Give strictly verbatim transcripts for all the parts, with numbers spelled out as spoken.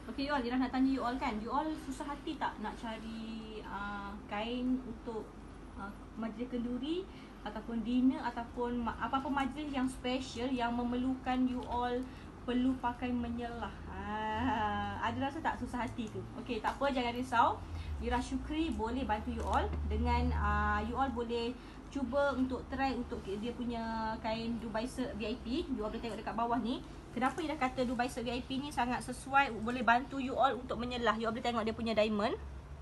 Okay, you all, Ira nak tanya you all kan, you all susah hati tak nak cari uh, kain untuk uh, majlis kenduri ataupun dinner ataupun apa-apa majlis yang special yang memerlukan you all perlu pakai menyelah? Ah, ada rasa tak susah hati tu? Okay, tak apa, jangan risau. Ira Syukri boleh bantu you all dengan uh, you all boleh cuba untuk try untuk dia punya kain Dubai Silk V I P. You all boleh tengok dekat bawah ni. Kenapa Ira kata Dubai Silk V I P ni sangat sesuai, boleh bantu you all untuk menyelah. You all boleh tengok dia punya diamond.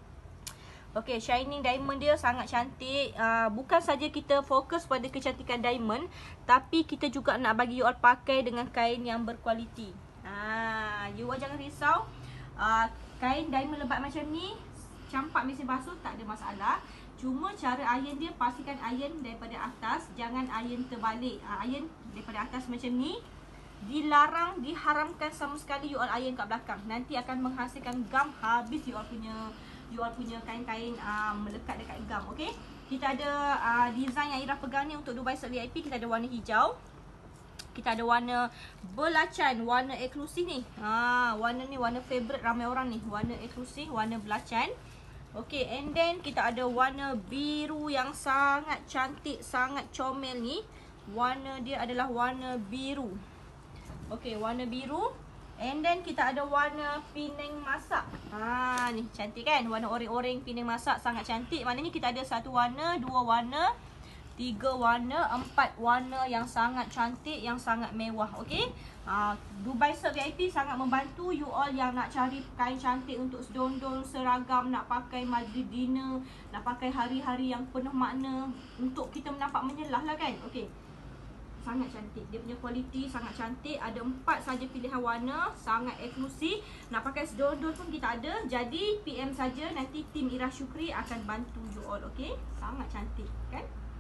Okay, shining diamond dia sangat cantik. uh, Bukan saja kita fokus pada kecantikan diamond, tapi kita juga nak bagi you all pakai dengan kain yang berkualiti. uh, You all jangan risau. uh, Kain diamond lebat macam ni, campak mesin basuh tak ada masalah. Cuma cara iron dia, pastikan iron daripada atas, jangan iron terbalik. uh, Iron daripada atas macam ni. Dilarang, diharamkan sama sekali you all iron kat belakang. Nanti akan menghasilkan gam, habis you all punya you all punya kain-kain uh, melekat dekat gam. Okay, kita ada uh, design yang Ira pegang ni untuk Dubai Silk V I P. Kita ada warna hijau, kita ada warna belacan, warna eksklusif ni. Ha, warna ni warna favorite ramai orang ni, warna eksklusif, warna belacan. Okay, and then kita ada warna biru yang sangat cantik, sangat comel ni. Warna dia adalah warna biru. Okay, warna biru. And then kita ada warna Penang masak. Ha, ni cantik kan? Warna oreng-oreng Penang masak, sangat cantik. Maknanya kita ada satu warna, dua warna, tiga warna, empat warna yang sangat cantik, yang sangat mewah. Okay, ha, Dubai Silk V I P sangat membantu you all yang nak cari kain cantik untuk sedondong, seragam, nak pakai majlis dinner, nak pakai hari-hari yang penuh makna, untuk kita nampak menyelah lah kan. Okay, sangat cantik. Dia punya kualiti sangat cantik. Ada empat saja pilihan warna, sangat eksklusif. Nak pakai sedondol pun kita ada. Jadi P M saja, nanti tim Ira Syukri akan bantu you all. Okay, sangat cantik kan.